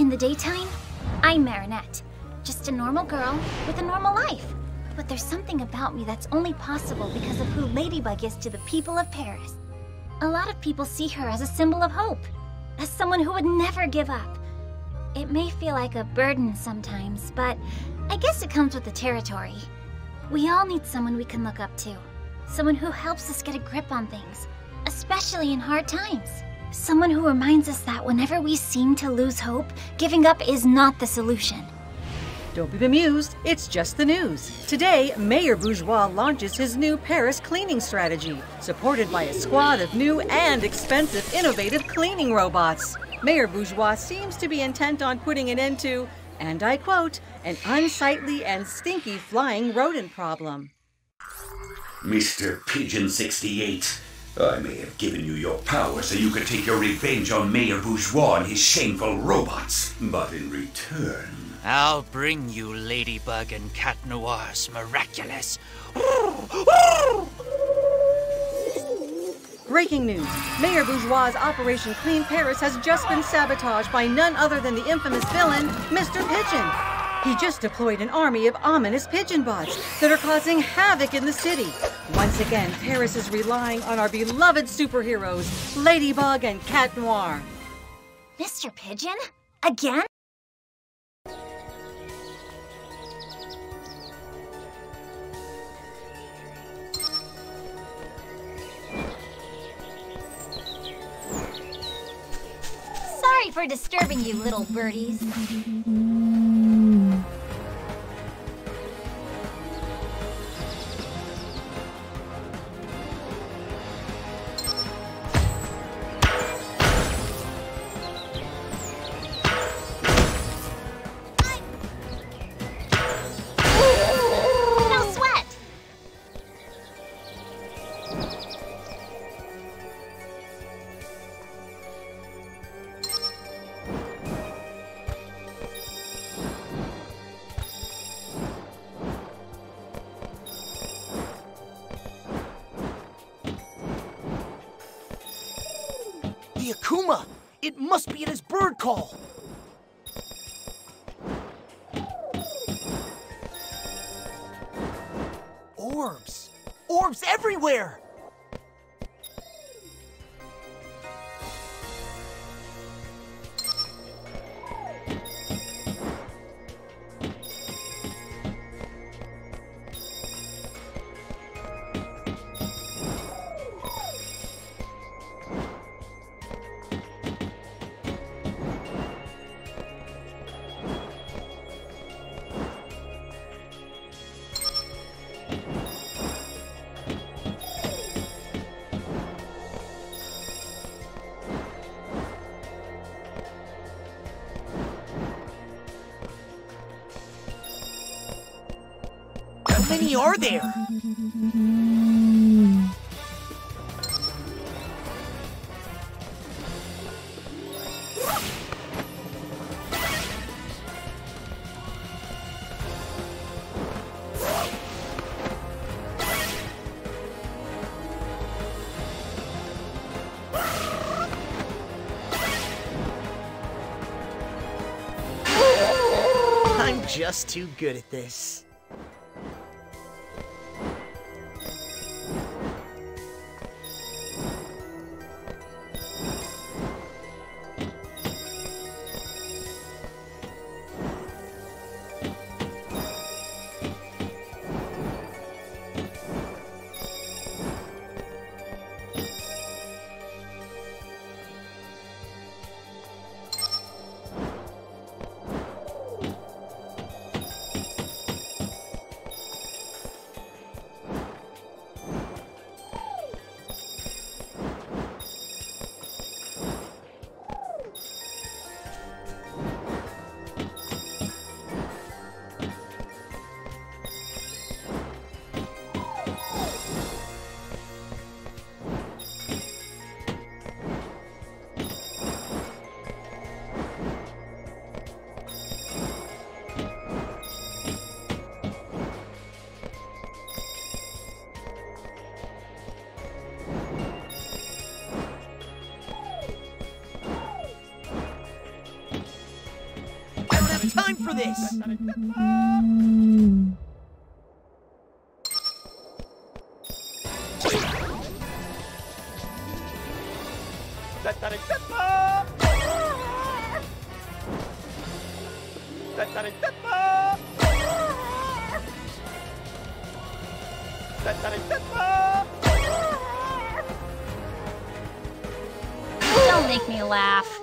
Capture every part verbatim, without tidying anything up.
In the daytime, I'm Marinette. Just a normal girl with a normal life. But there's something about me that's only possible because of who Ladybug is to the people of Paris. A lot of people see her as a symbol of hope, as someone who would never give up. It may feel like a burden sometimes, but I guess it comes with the territory. We all need someone we can look up to. Someone who helps us get a grip on things, especially in hard times. Someone who reminds us that whenever we seem to lose hope, giving up is not the solution. Don't be bemused, it's just the news. Today, Mayor Bourgeois launches his new Paris cleaning strategy, supported by a squad of new and expensive innovative cleaning robots. Mayor Bourgeois seems to be intent on putting an end to, and I quote, an unsightly and stinky flying rodent problem. Mister Pigeon sixty-eight, I may have given you your power so you could take your revenge on Mayor Bourgeois and his shameful robots. But in return, I'll bring you Ladybug and Cat Noir's Miraculous. Breaking news. Mayor Bourgeois' Operation Clean Paris has just been sabotaged by none other than the infamous villain, Mister Pigeon. He just deployed an army of ominous pigeon bots that are causing havoc in the city. Once again, Paris is relying on our beloved superheroes, Ladybug and Cat Noir. Mister Pigeon? Again? Sorry for disturbing you, little birdies. No sweat! The Akuma! It must be at his bird call! Orbs! Orbs everywhere! How many are there? I'm just too good at this. time for this! Don't make me laugh.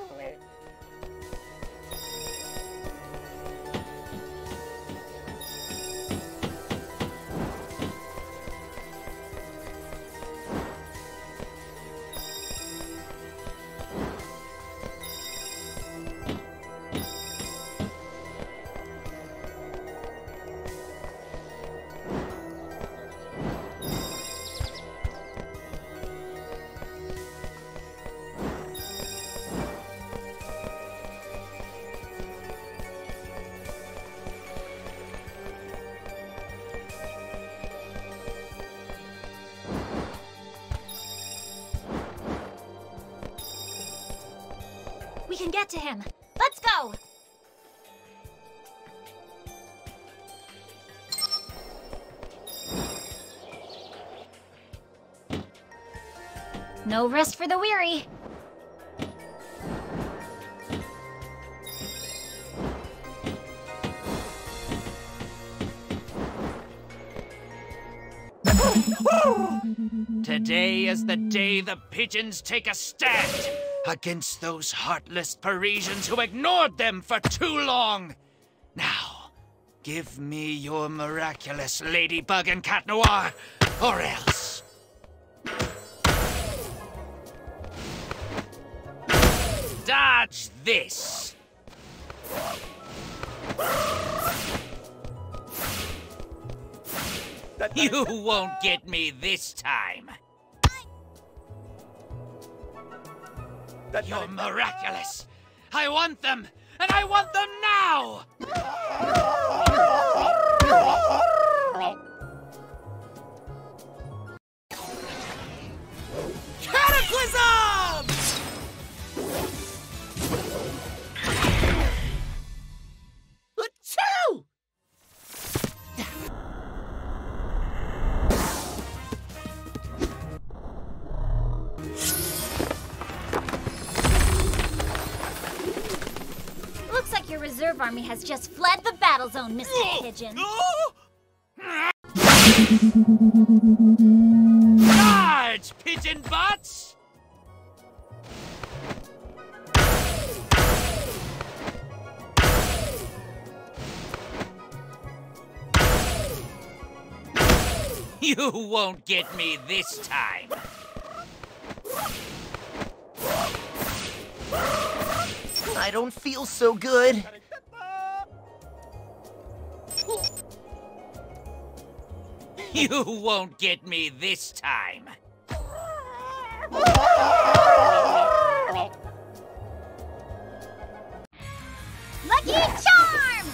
We can get to him. Let's go! No rest for the weary. Today is the day the pigeons take a stand against those heartless Parisians who ignored them for too long. Now, give me your miraculous Ladybug and Cat Noir, or else. Dodge this! You won't get me this time. You're miraculous. I want them, and I want them now! Cataclysm! Achoo! Looks like your reserve army has just fled the battle zone, Mister Pigeon. Charge, pigeon butts! You won't get me this time. I don't feel so good. You won't get me this time. Lucky Charm!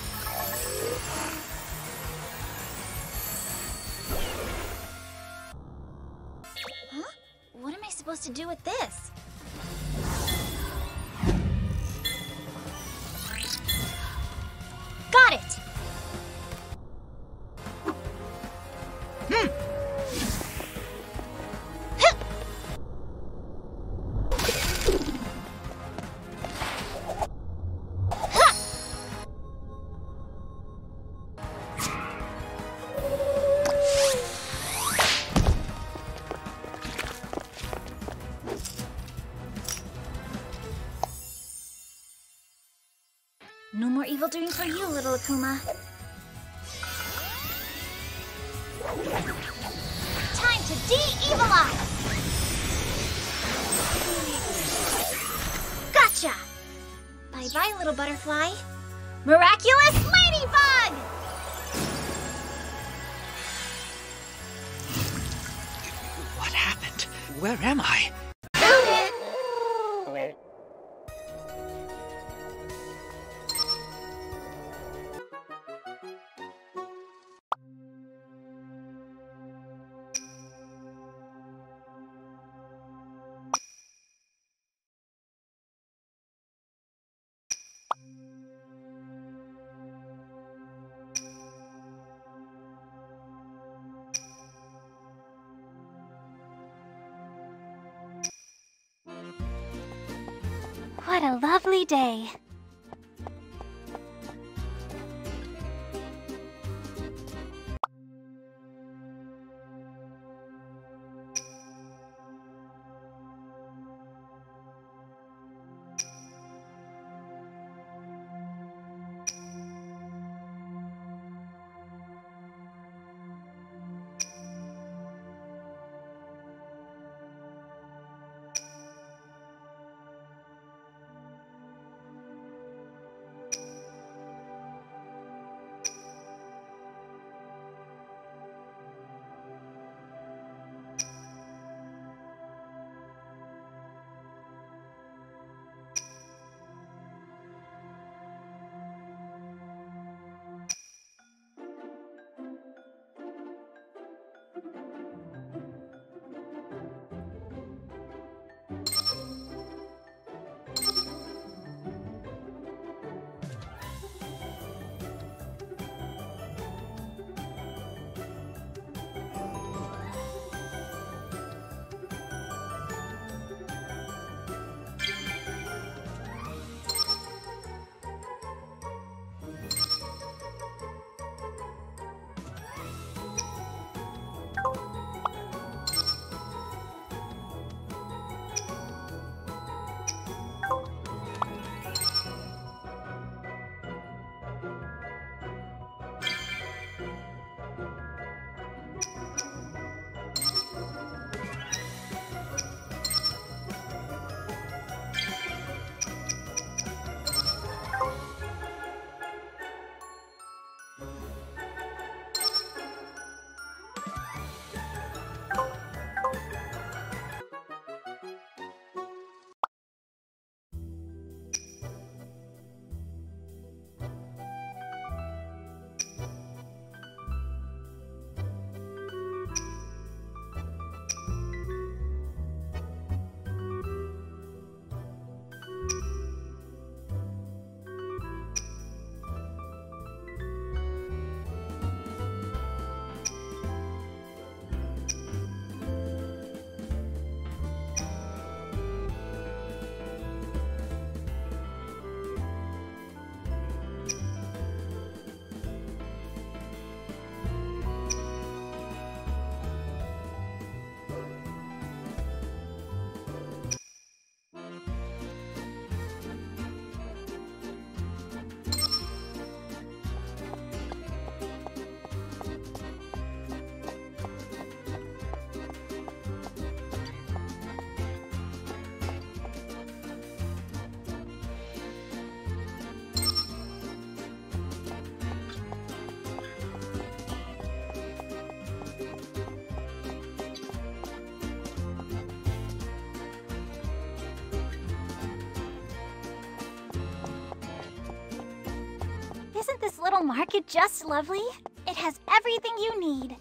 Huh? What am I supposed to do with this? Got it! Hmm. No more evil doing for you, little Akuma. Time to de-evilize! Gotcha! Bye-bye, little butterfly. Miraculous Ladybug! What happened? Where am I? What a lovely day. Isn't this little market just lovely? It has everything you need.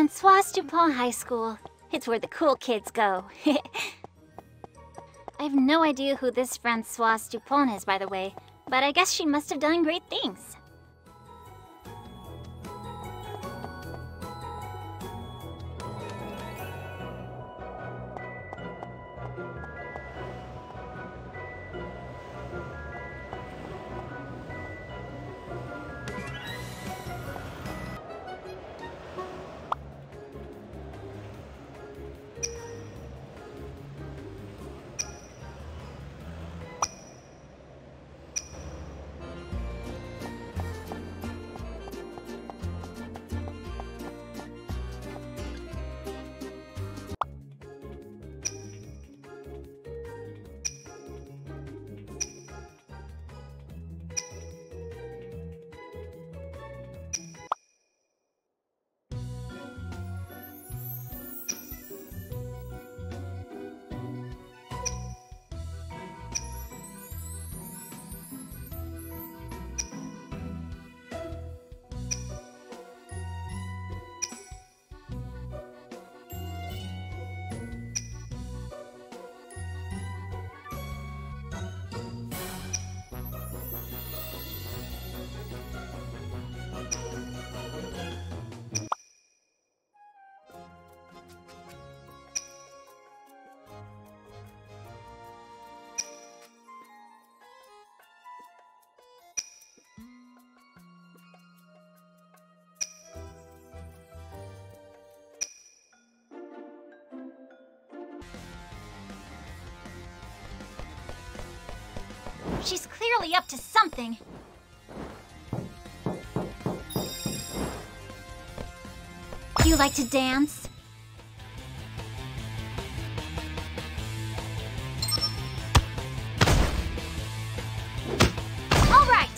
Francoise Dupont High School. It's where the cool kids go. I have no idea who this Francoise Dupont is, by the way, but I guess she must have done great things. She's clearly up to something. You like to dance? All right!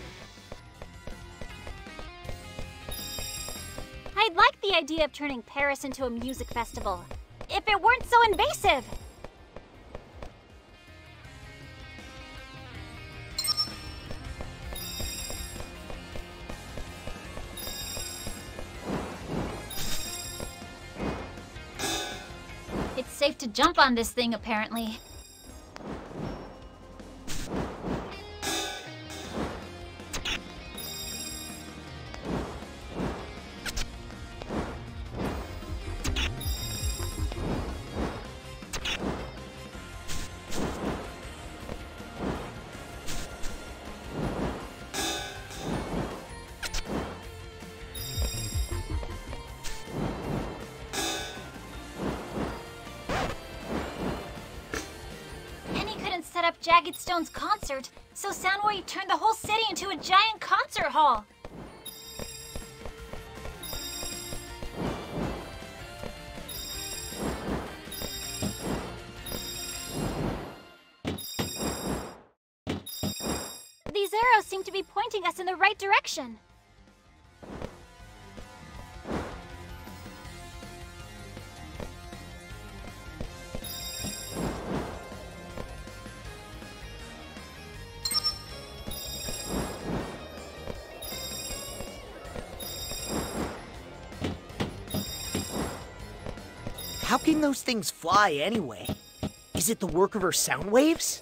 I'd like the idea of turning Paris into a music festival, if it weren't so invasive. It's safe to jump on this thing, apparently. Set up Jagged Stone's concert, so Soundwave turned the whole city into a giant concert hall. These arrows seem to be pointing us in the right direction. How can those things fly anyway? Is it the work of her sound waves?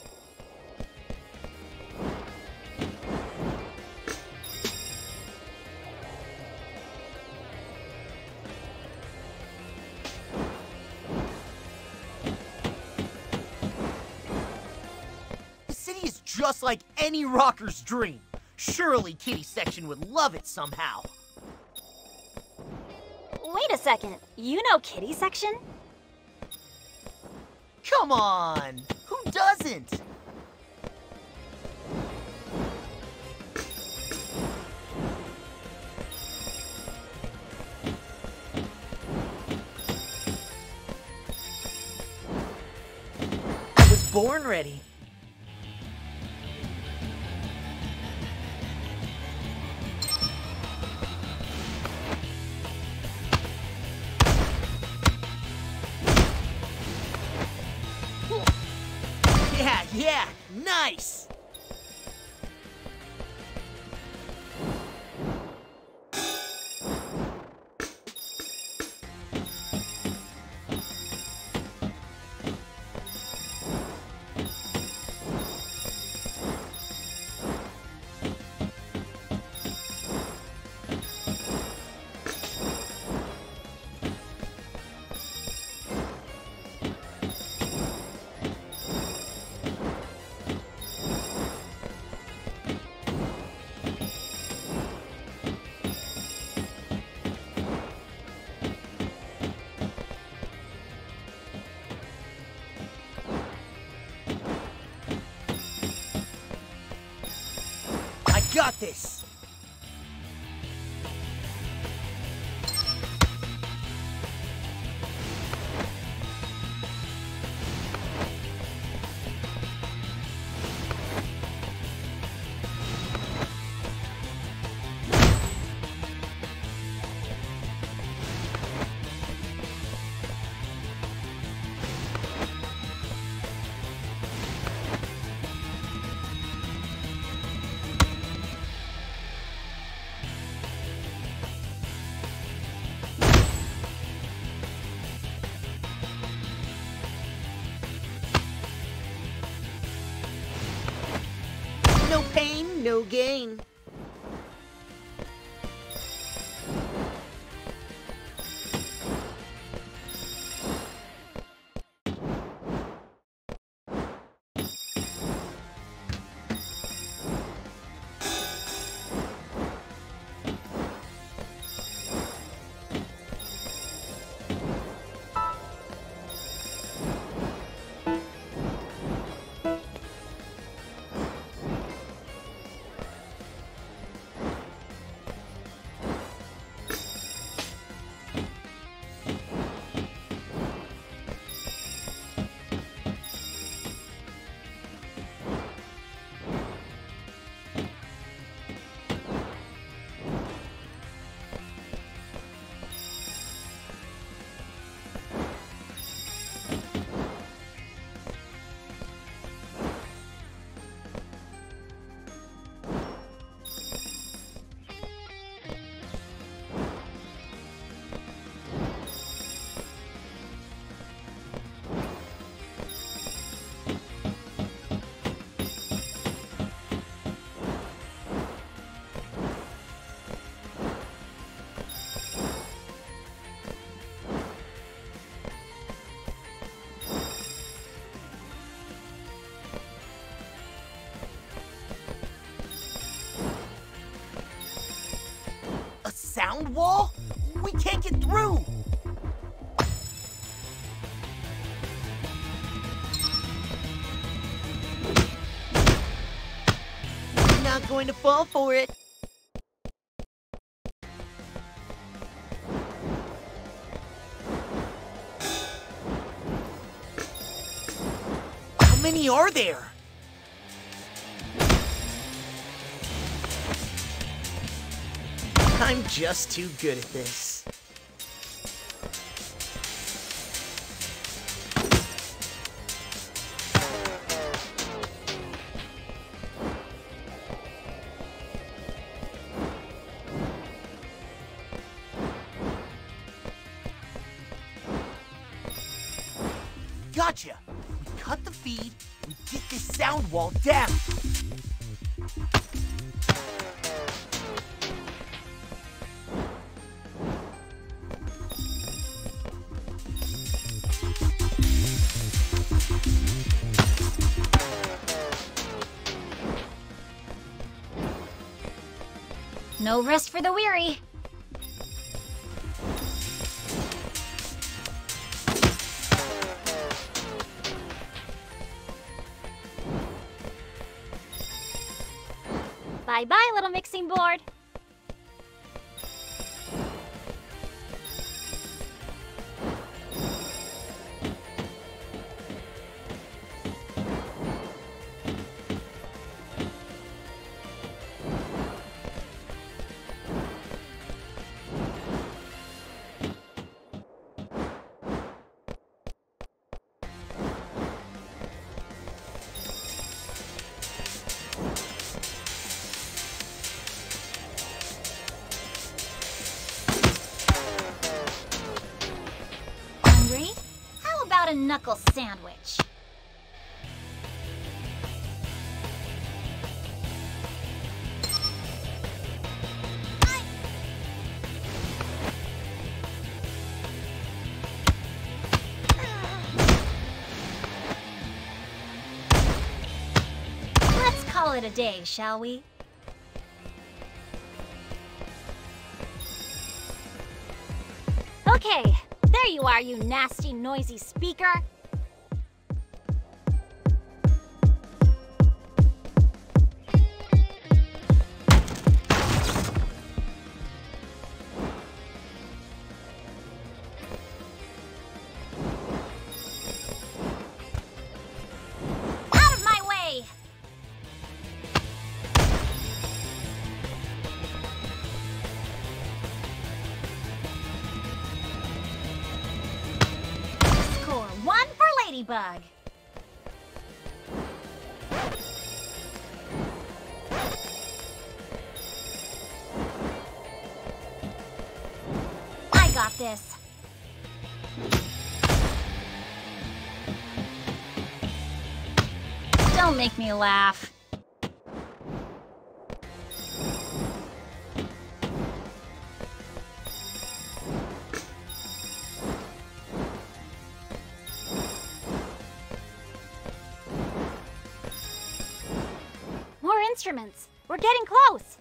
The city is just like any rocker's dream. Surely Kitty Section would love it somehow. Wait a second, you know Kitty Section? Come on! Who doesn't? I was born ready. Yeah, yeah, nice! got this! No pain, no gain. Sound wall? We can't get through! Not going to fall for it. How many are there? I'm just too good at this. Gotcha! We cut the feed, we get this sound wall down. No rest for the weary. Bye-bye, little mixing board. A knuckle sandwich. Let's call it a day, shall we? Okay. There you are, you nasty, noisy speaker! Ladybug. I got this. Don't make me laugh. More instruments. We're getting close.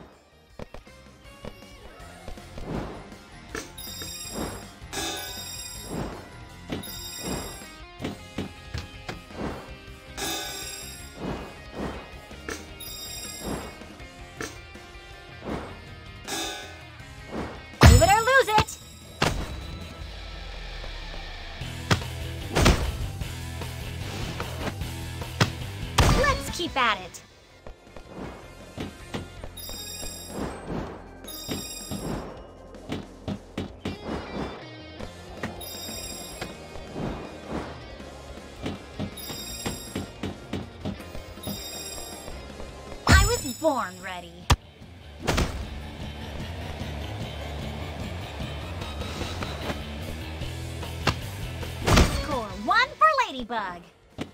Move it or lose it. Let's keep at it. I was born ready. Score one for Ladybug.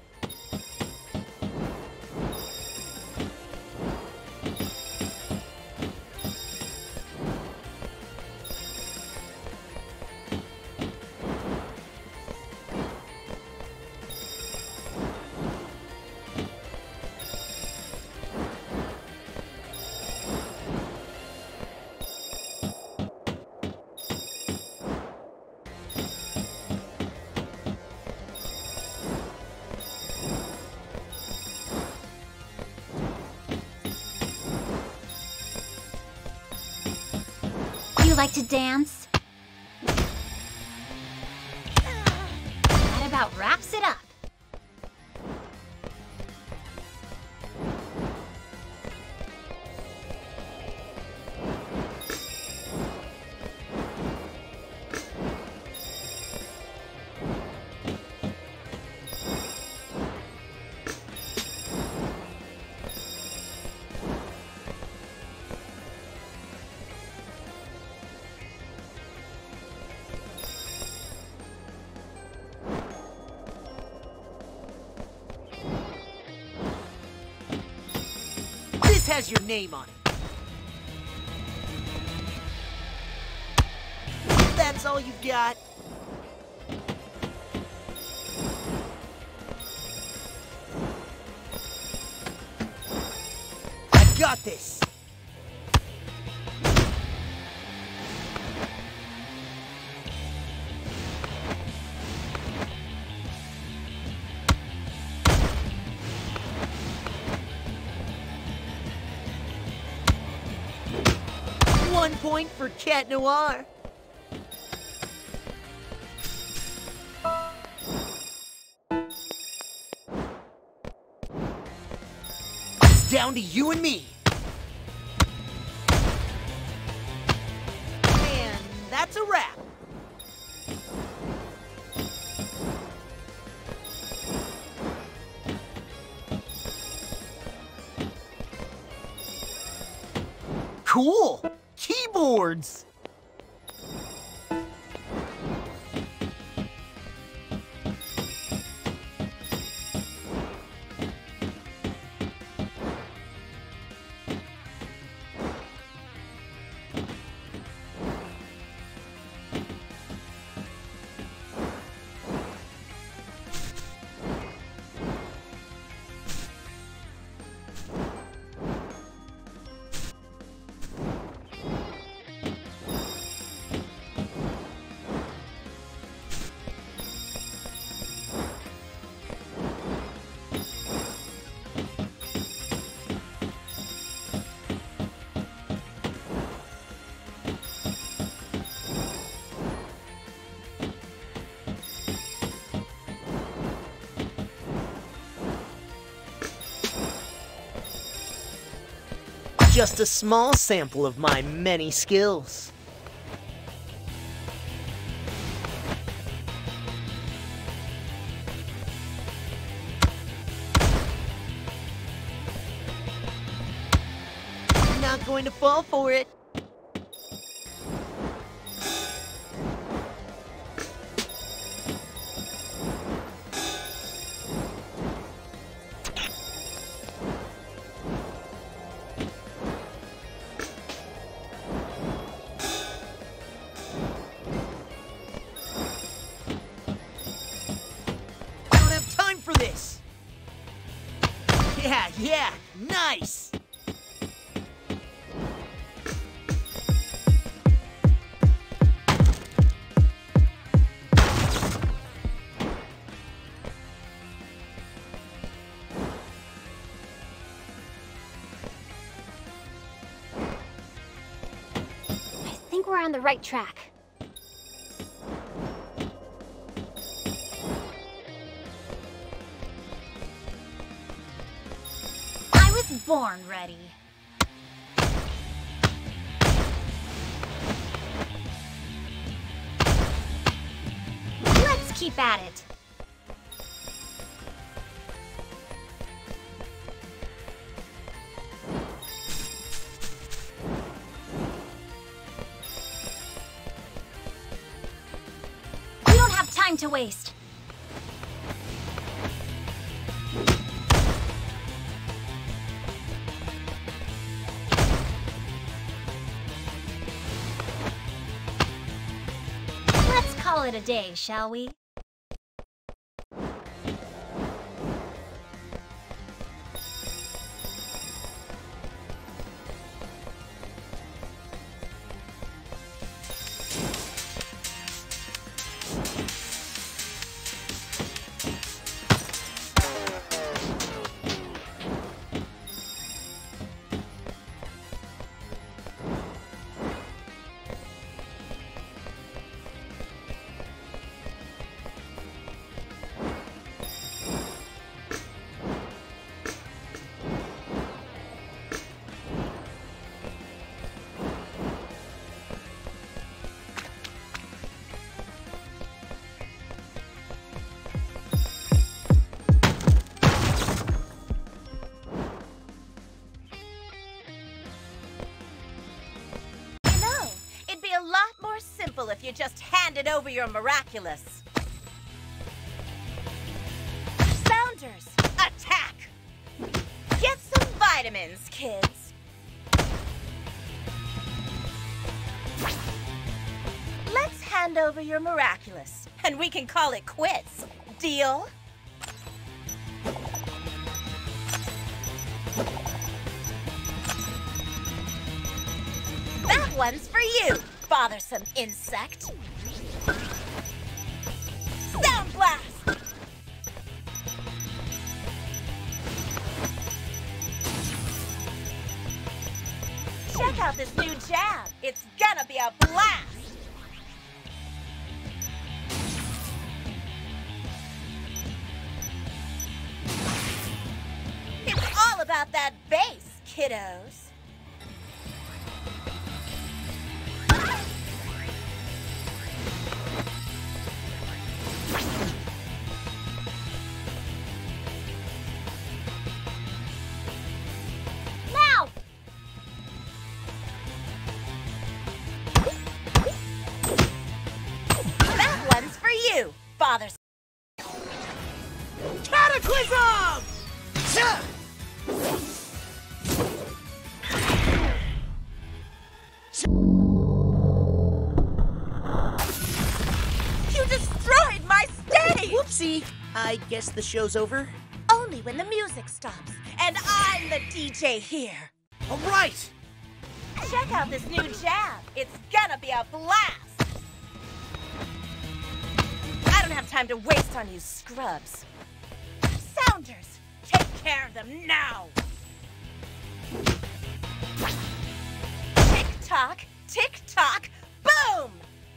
You like to dance? That about wraps it up. This has your name on it. That's all you've got? I got this! One point for Cat Noir. It's down to you and me. And that's a wrap. Cool! Keyboards! Just a small sample of my many skills. going to fall for it. For this. Yeah, yeah, nice. I think we're on the right track. Born ready. Let's keep at it. We don't have time to waste. Call it a day, shall we? If you just handed over your Miraculous. Sounders, attack! Get some vitamins, kids. Let's hand over your Miraculous, and we can call it quits. Deal? That one's for you, bothersome insect. Sound blast! Check out this new jab. It's gonna be a blast. It's all about that bass, kiddos. Bothers. Cataclysm! You destroyed my stage! Whoopsie. I guess the show's over. Only when the music stops. And I'm the D J here. All right. Check out this new jab. It's gonna be a blast. I don't have time to waste on you scrubs. Sounders, take care of them now. Tick-tock, tick-tock, boom!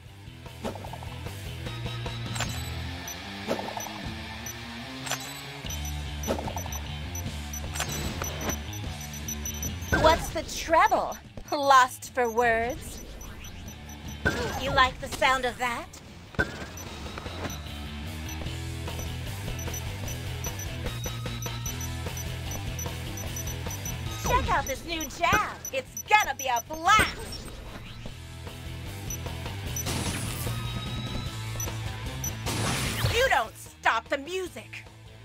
What's the treble? Lost for words? You like the sound of that? Check out this new jam. It's gonna be a blast. You don't stop the music.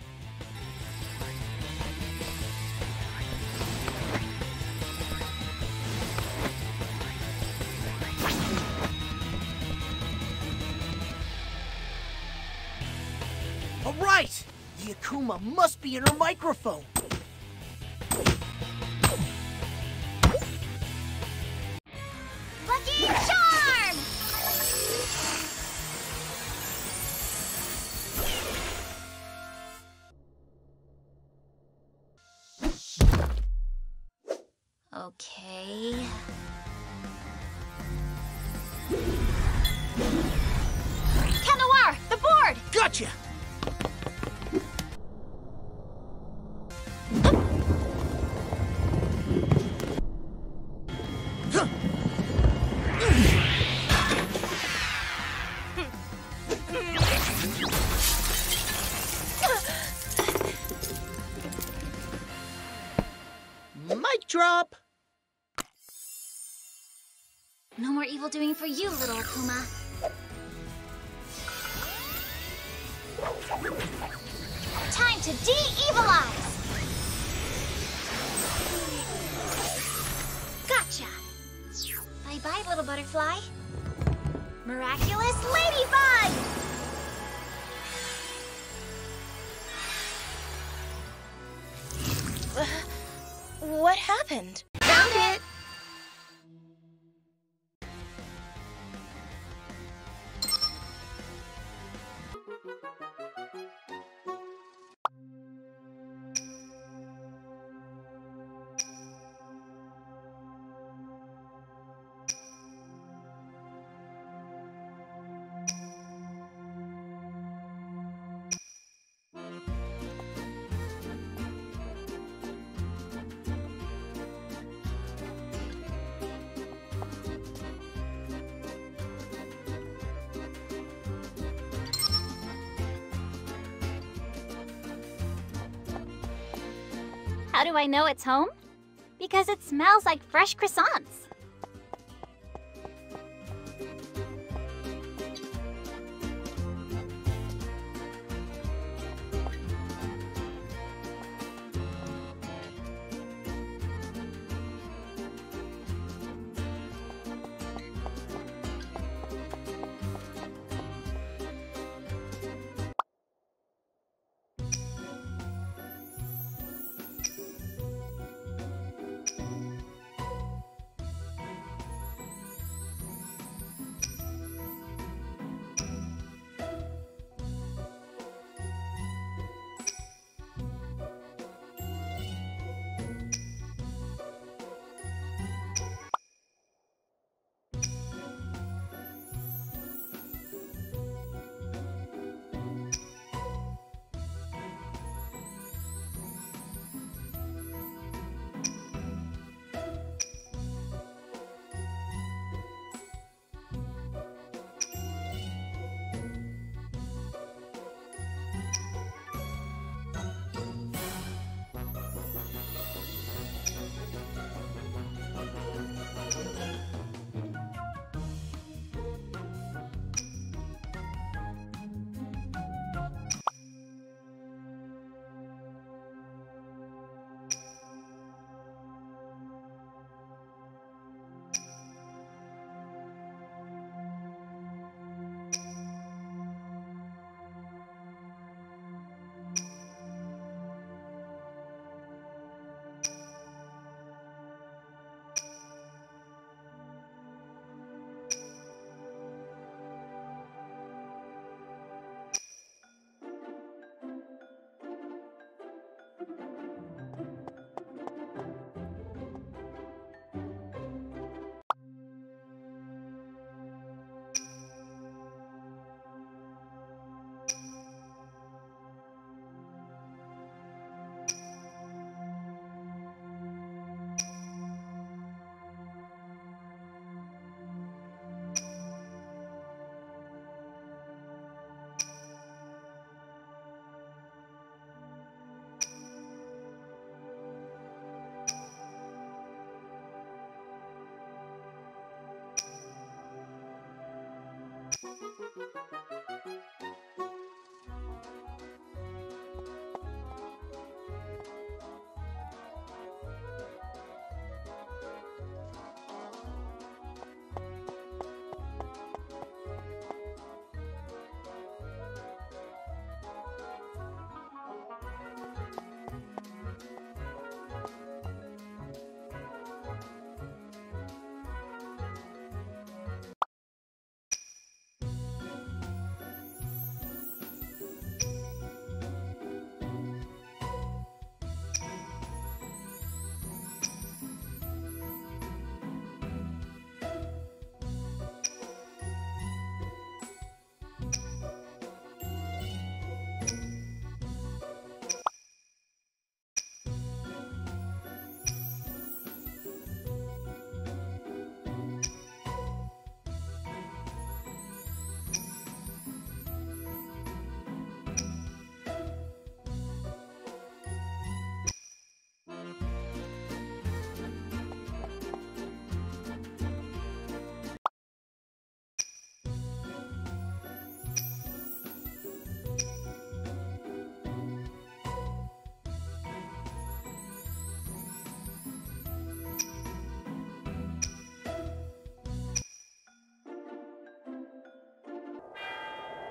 All right! The Akuma must be in her microphone. Lucky Charm! Okay. Cat Noir, the board! Gotcha! Mic drop! No more evil doing for you, little Akuma. Time to de-evilize! Gotcha! Bye-bye, little butterfly. Miraculous Ladybug! What happened? Found it! How do I know it's home? Because it smells like fresh croissants.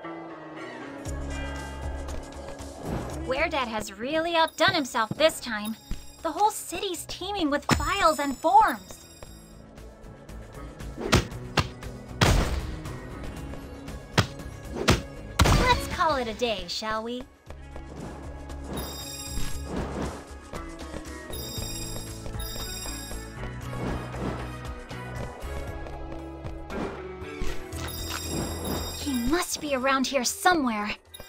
Weredad has really outdone himself this time. The whole city's teeming with files and forms. Let's call it a day, shall we? He must be around here somewhere.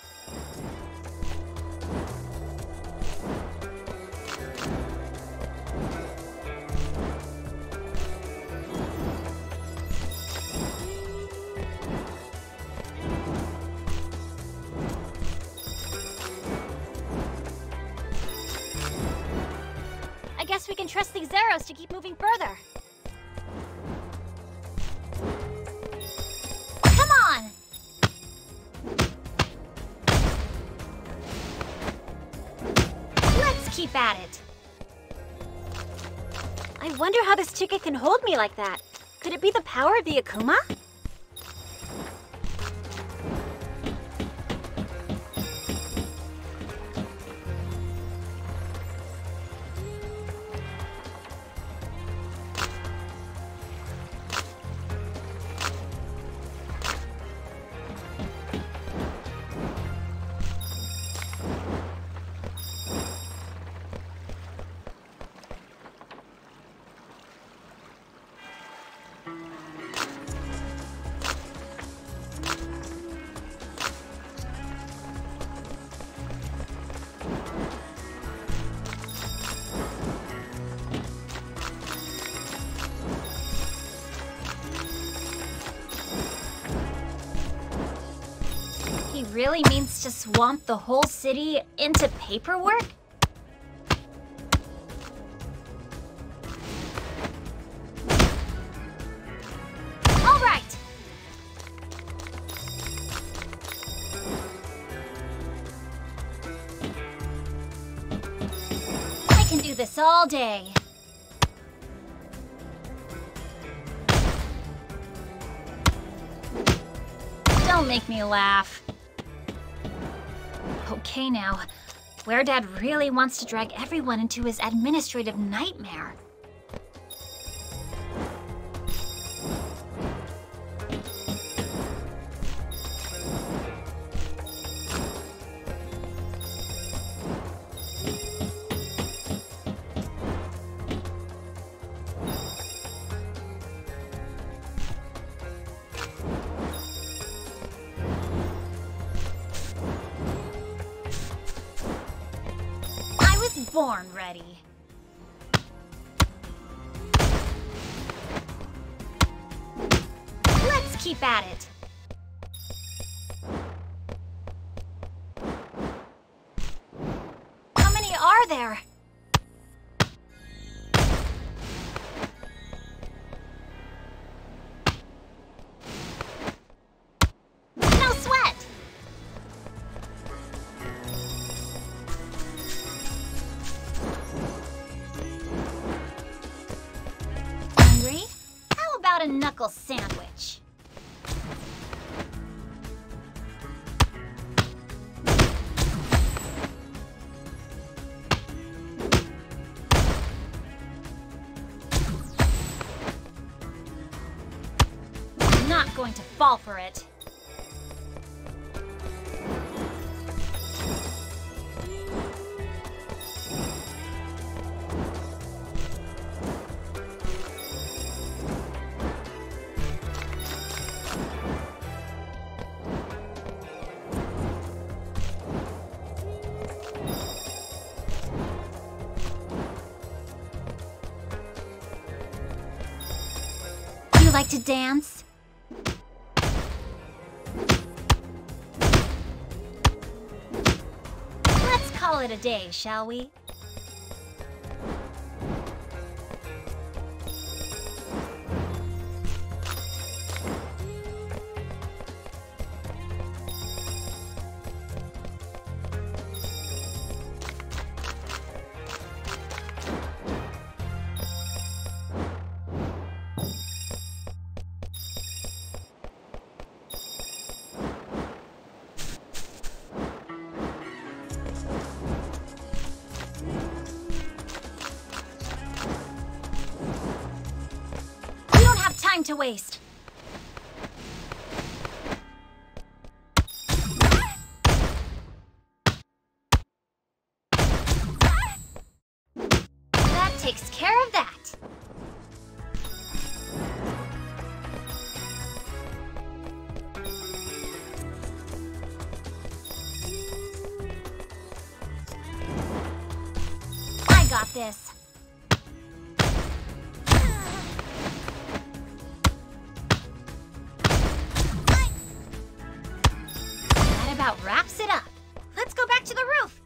I guess we can trust these arrows to keep moving further. Come on! Let's keep at it. I wonder how this ticket can hold me like that. Could it be the power of the Akuma? He really means to swamp the whole city into paperwork? All right! I can do this all day. Don't make me laugh. Okay now, Weredad really wants to drag everyone into his administrative nightmare. Born ready. Let's keep at it. How many are there? No sweat. A knuckle sandwich. I'm not going to fall for it. Like to dance? Let's call it a day, shall we? to waste. That takes care of that. I got this. That about wraps it up. Let's go back to the roof.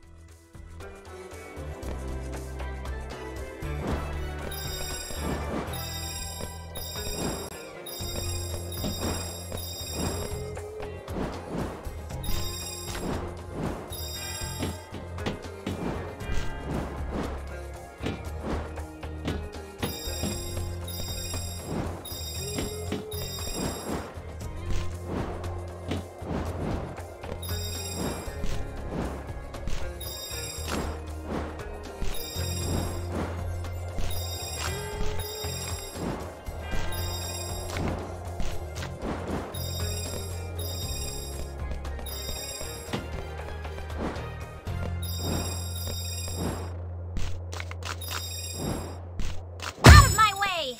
Out of my way!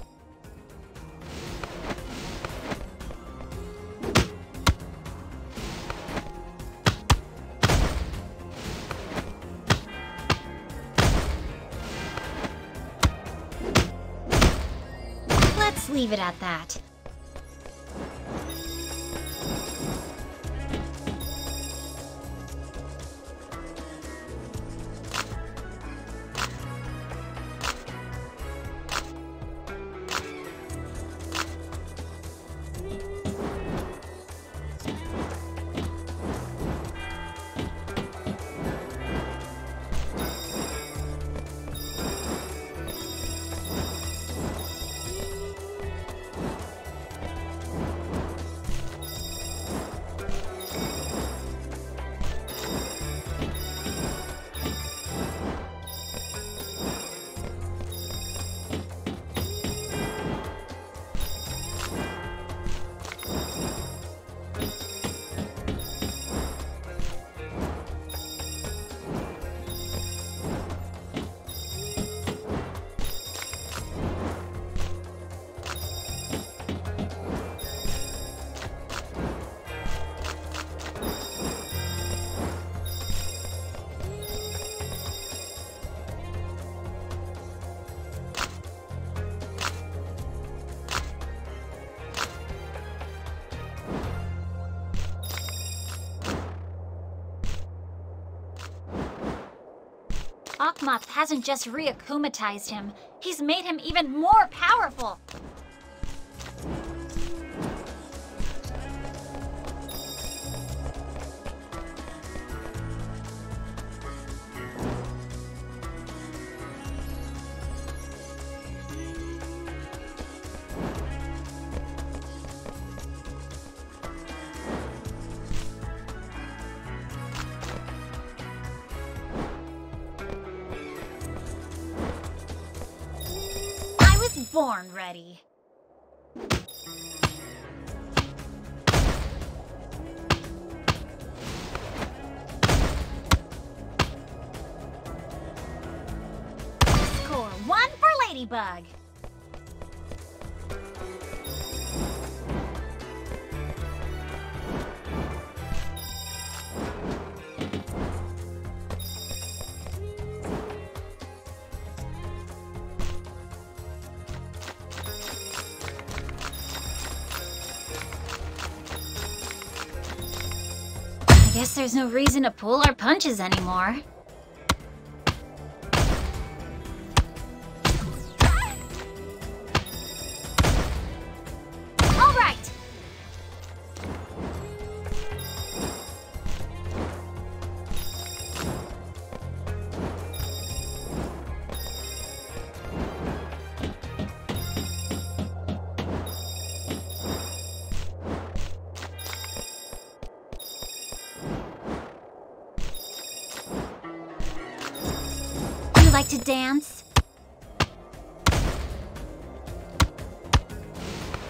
Let's leave it at that. Hawk Moth hasn't just reakumatized him, he's made him even more powerful! Born ready. Score one for Ladybug. I guess there's no reason to pull our punches anymore. All right. Like to dance?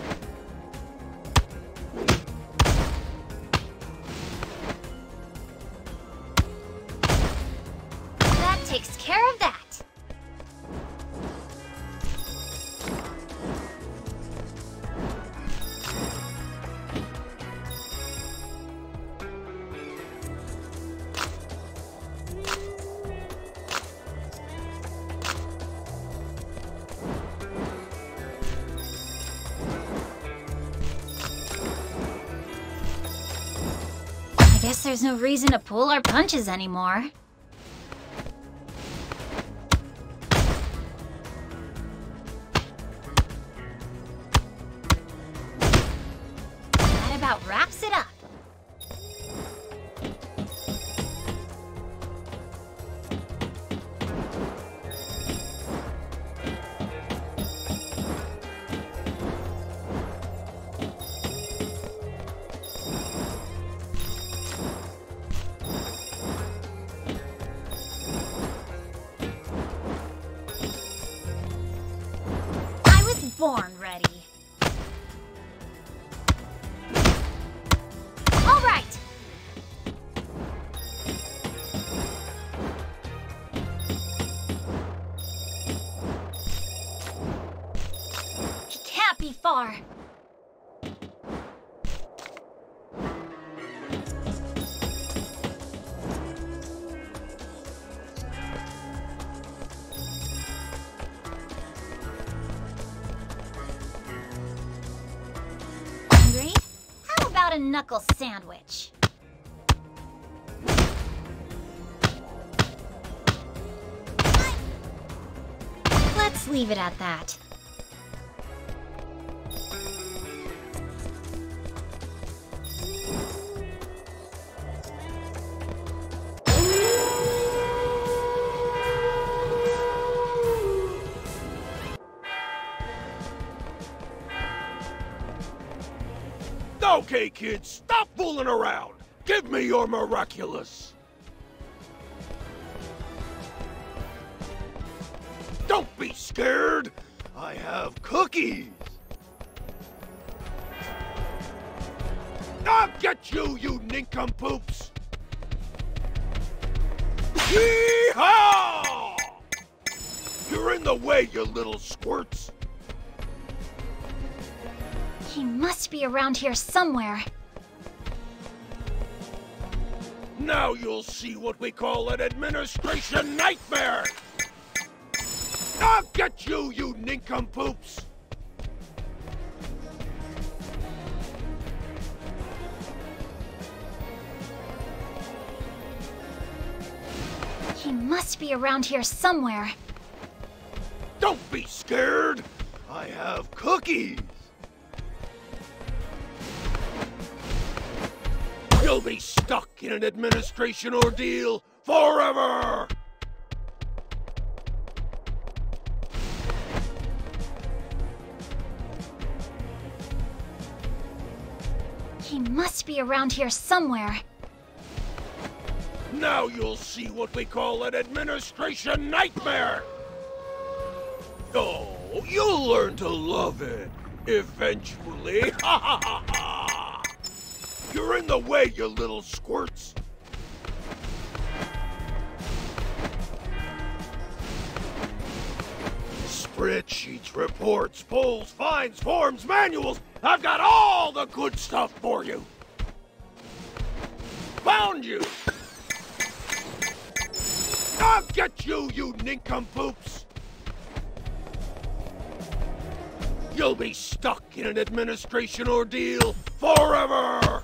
Guess there's no reason to pull our punches anymore. That about wraps it up. Born ready. All right. He can't be far. A knuckle sandwich. Let's leave it at that. Okay, kids, stop fooling around. Give me your Miraculous. Don't be scared. I have cookies. I'll get you, you nincompoops. Yee-haw! You're in the way, you little squirts. He must be around here somewhere. Now you'll see what we call an administration nightmare! I'll get you, you nincompoops! He must be around here somewhere. Don't be scared! I have cookies! You'll be stuck in an administration ordeal forever! He must be around here somewhere. Now you'll see what we call an administration nightmare! Oh, you'll learn to love it, eventually. Ha ha ha ha! You're in the way, you little squirts! Spreadsheets, reports, polls, fines, forms, manuals! I've got all the good stuff for you! Found you! I'll get you, you nincompoops! You'll be stuck in an administration ordeal forever!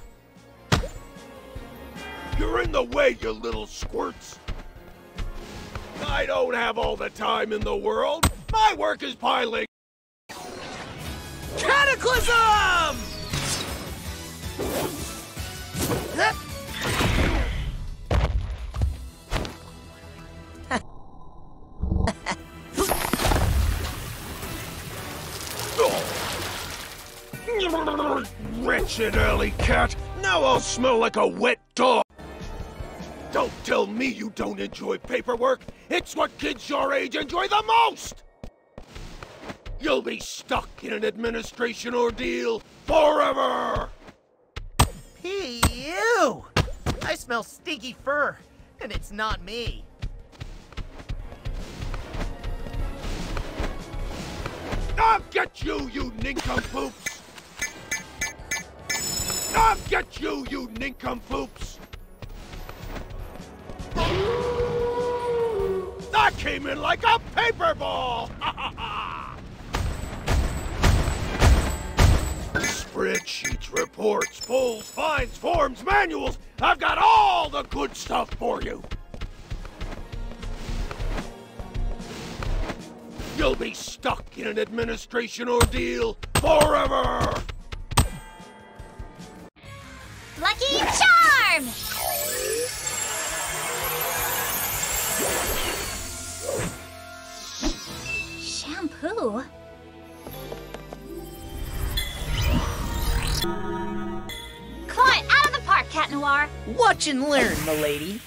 You're in the way, you little squirts! I don't have all the time in the world. My work is piling. Cataclysm! Wretched alley cat! Now I'll smell like a wet dog! Don't tell me you don't enjoy paperwork! It's what kids your age enjoy the most! You'll be stuck in an administration ordeal forever! Ew! I smell stinky fur, and it's not me. I'll get you, you nincompoops! I'll get you, you nincompoops! That came in like a paper ball! Spreadsheet. Spreadsheets, reports, polls, fines, forms, manuals. I've got all the good stuff for you. You'll be stuck in an administration ordeal forever! Lucky Charm! Shampoo? Claw it out of the park, Cat Noir! Watch and learn, milady.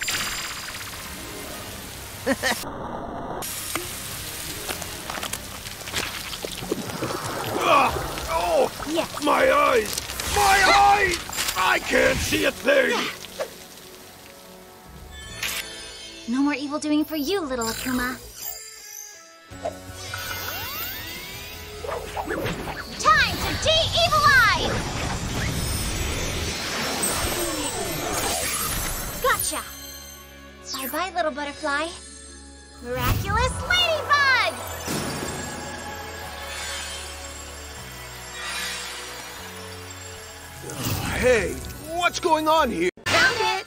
Ah, oh! Yes. My eyes! My eyes! I can't see a thing! No more evil doing for you, little Akuma. Time to de-evilize! Gotcha! Bye-bye, little butterfly. Miraculous Ladybug! Hey, what's going on here? Found it!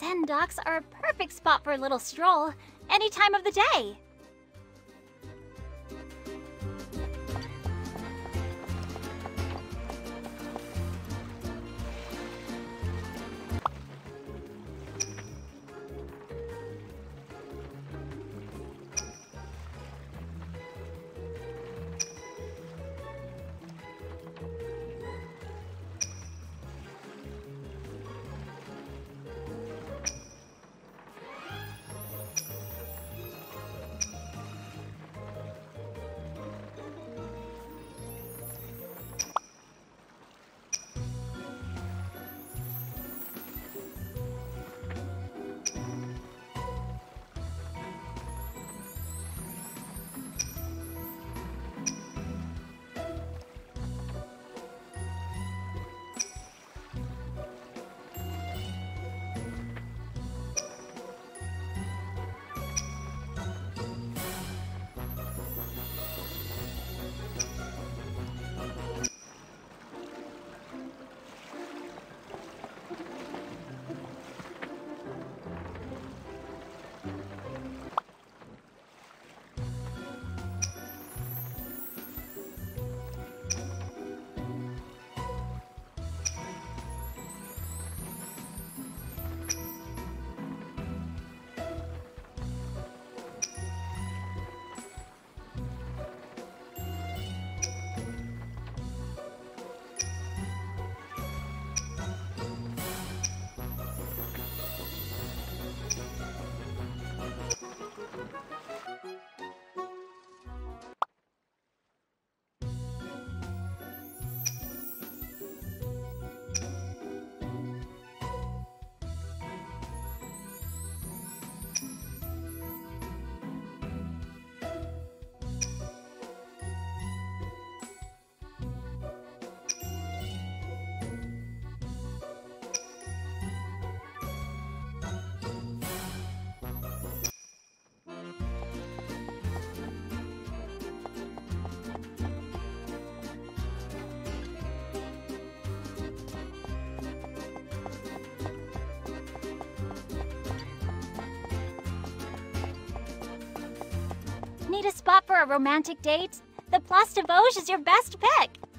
Zen docks are a perfect spot for a little stroll, any time of the day. Need a spot for a romantic date? The Place de Vosges is your best pick.